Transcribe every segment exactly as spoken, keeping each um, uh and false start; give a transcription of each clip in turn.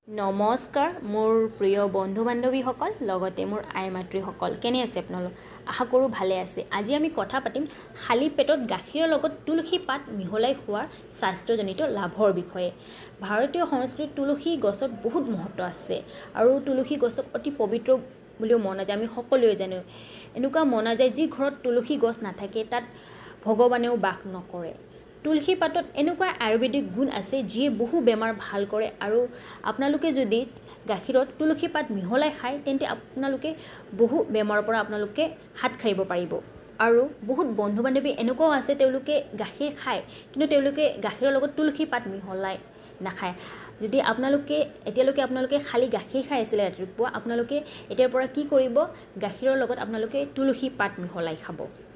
নমস্কাৰ মোৰ প্ৰিয় বন্ধু বান্ধৱীসকল লগতে মোৰ আই মাতৃসকল কেনে আছে আপোনালোক আশা কৰোঁ ভালে আছে আজি আমি কথা পাতিম খালি পেটত গাখীৰৰ লগত তুলসী পাত মিহলাই খোৱাৰ স্বাস্থ্যজনিত লাভৰ বিষয়ে ভাৰতীয় সংস্কৃতিত তুলসী গছত বহুত মহত্ব আছে আৰু তুলসী গছক অতি পবিত্ৰ বুলিও মনা যায় আমি সকলোৱে জানো এনেকুৱা মনা যায় যি ঘৰত তুলসী গছ নাথাকে তাত ভগৱানেও বাস নকৰে তুলসী পাতত এনেকুৱা আয়ুৰ্বেদিক গুণ আছে যিয়ে বহু বেমাৰ ভাল কৰে আৰু আপোনালোকে যদি গাখীৰত তুলসী পাত মিহলাই খায় তেন্তে আপোনালোকে বহু বেমাৰৰ পৰা আপোনালোকে হাত সাৰিব পাৰিব আৰু বহুত বন্ধু বান্ধৱী এনেকুৱাও আছে তেওঁলোকে গাখীৰ খায় কিন্তু তেওঁলোকে গাখীৰৰ লগত তুলসী পাত মিহলাই নাখায় যদি আপোনালোকে এতিয়ালৈকে আপোনালোকে খালি গাখীৰ খাই আছিল ৰাতিপুৱা আপোনালোকে এতিয়াৰ পৰা কি কৰিব গাখীৰৰ লগত আপোনালোকে তুলসী পাত মিহলাই খাব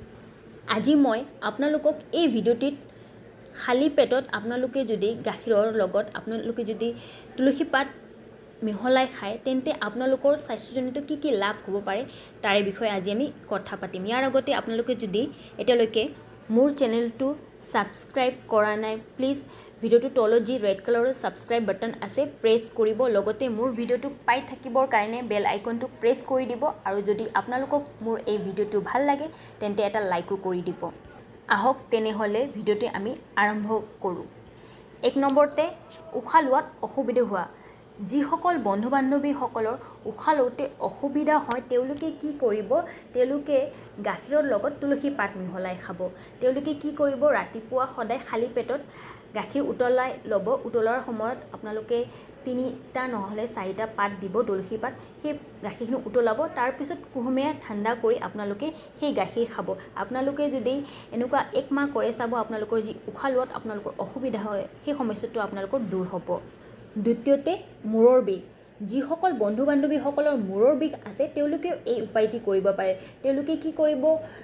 আজি মই আপোনালোকক এই ভিডিঅ'টিত খালি পেটত আপোনালোকে যদি গাখীৰৰ লগত আপোনালোকে যদি তুলসী পাত মিহলাই খায় তেন্তে আপোনালোকৰ স্বাস্থ্যজনিত কি কি লাভ হ'ব পাৰে তাৰে বিষয়ে আজি আমি কথা পাতিম ইয়াৰ আগতে আপোনালোকে যদি এতিয়ালৈকে মোৰ চেনেলটো সাবস্ক্ৰাইব কৰা নাই প্লিজ ভিডিঅ'টো তলত যি ৰেড কালাৰৰ সাবস্ক্ৰাইব বাটন আছে প্ৰেছ কৰিব লগতে মোৰ ভিডিঅ'টো পাই থাকিবৰ কাৰণে বেল আইকনটো প্ৰেছ কৰি দিব আৰু যদি আপোনালোকক মোৰ এই ভিডিঅ'টো ভাল লাগে তেন্তে এটা লাইকো কৰি দিব আহক তেনেহলে ভিডিঅ'টো আমি আৰম্ভ কৰোঁ এক নম্বৰতে উশাহ লোৱাত অসুবিধা হোৱা যিসকল বন্ধু বান্ধৱীসকলৰ উশাহ লওঁতে অসুবিধা হয় তেওঁলোকে কি কৰিব তেওঁলোকে গাখীৰৰ লগত তুলসী পাত মিহলাই খাব তেওঁলোকে কি কৰিব ৰাতিপুৱা সদায় খালী পেটত গাখীৰ উতলাই ল'ব উতলাৰ সময়ত আপোনালোকে তিনিটা নহ'লে চাৰিটা পাত দিব তুলসী পাত সেই গাখীৰখিনি উতলাব তাৰপিছত কুহুমীয়া ঠাণ্ডা কৰি আপোনালোকে সেই গাখীৰ খাব আপোনালোকে যদি এনেকুৱা এক মাহ কৰে চাব আপোনালোকৰ যি উশাহ লোৱাত আপোনালোকৰ অসুবিধা হয় সেই সমস্যাটো আপোনালোকৰ দূৰ হ'ব দ্বিতীয়তে মূৰৰ বিষ যিসকল বন্ধু বান্ধৱীসকলৰ মূৰৰ বিষ আছে তেওঁলোকে এই উপায়টি কৰিব পাৰে তেওঁলোকে কি কৰিব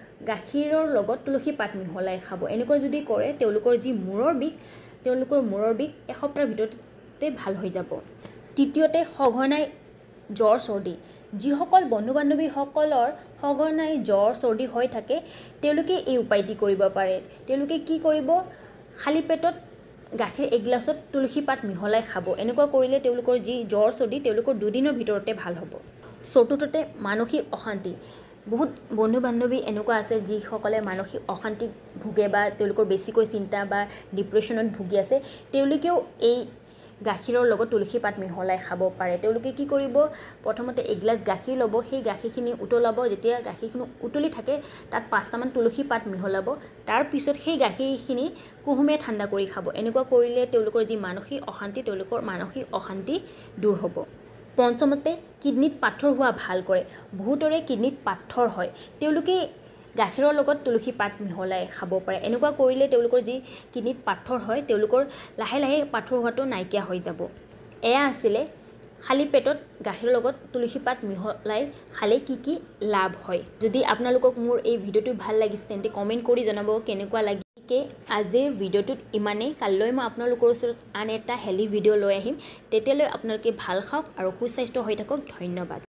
গাখীৰৰ লগত তুলসী পাত মিহলাই খাব এনেকুৱা যদি কৰে তেওঁলোকৰ যি মূৰৰ বিষ তেওঁলোকৰ মূৰৰ বিষ এসপ্তাহৰ ভিতৰতে ভাল হৈ যাব তৃতীয়তে সঘনাই জ্বৰ চৰ্দি যিসকল বন্ধু বান্ধৱীসকলৰ সঘনাই জ্বৰ চৰ্দি হৈ থাকে তেওঁলোকে এই উপায়টি কৰিব পাৰে তেওঁলোকে কি কৰিব খালী পেটত গাখীৰ এগিলাছত তুলসী পাত মিহলাই খাব এনেকুৱা কৰিলে তেওঁলোকৰ যি জ্বৰ চৰ্দি তেওঁলোকৰ দুদিনৰ ভিতৰতে ভাল হ'ব চতুৰ্থতে মানসিক অশান্তি বহুত বন্ধু বান্ধৱী এনেকুৱা আছে যিসকলে মানসিক অশান্তি ভুগে বা তেওঁলোকৰ বেছিকৈ চিন্তা বা ডিপ্ৰেশ্যনত ভুগি আছে তেওঁলোকেও এই গাখীৰৰ লগত তুলসী পাত মিহলাই খাব পাৰে তেওঁলোকে কি কৰিব প্ৰথমতে এগিলাছ গাখীৰ ল'ব সেই গাখীৰখিনি উতলাব যেতিয়া গাখীৰখিনি উতলি থাকে তাত পাঁচটামান তুলসী পাত মিহলাব তাৰপিছত সেই গাখীৰখিনি কুহুমীয়া ঠাণ্ডা কৰি খাব এনেকুৱা কৰিলে তেওঁলোকৰ যি মানসিক অশান্তি তেওঁলোকৰ মানসিক অশান্তি দূৰ হ'ব পঞ্চমতে কিডনিত পাথৰ হোৱা ভাল কৰে বহুতৰে কিডনিত পাথৰ হয় তেওঁলোকে গাখীৰৰ লগত তুলসী পাত মিহলাই খাব পাৰে এনেকুৱা কৰিলে তেওঁলোকৰ যি কিডনিত পাথৰ হয় তেওঁলোকৰ লাহে লাহে পাথৰ হোৱাটো নাইকিয়া হৈ যাব এয়া আছিলে খালী পেটত গাখীৰৰ লগত তুলসী পাত মিহলাই খালে কি কি লাভ হয় যদি আপোনালোকক মোৰ এই ভিডিঅ'টো ভাল লাগিছে তেন্তে কমেণ্ট কৰি জনাব কেনেকুৱা লাগে আজিৰ ভিডিঅ'টোত ইমানেই কাইলৈ মই আপোনালোকৰ ওচৰত আন এটা হেল্ডি ভিডিঅ' লৈ আহিম তেতিয়ালৈ আপোনালোকে ভাল খাওক আৰু সুস্বাস্থ্য হৈ থাকক ধন্যবাদ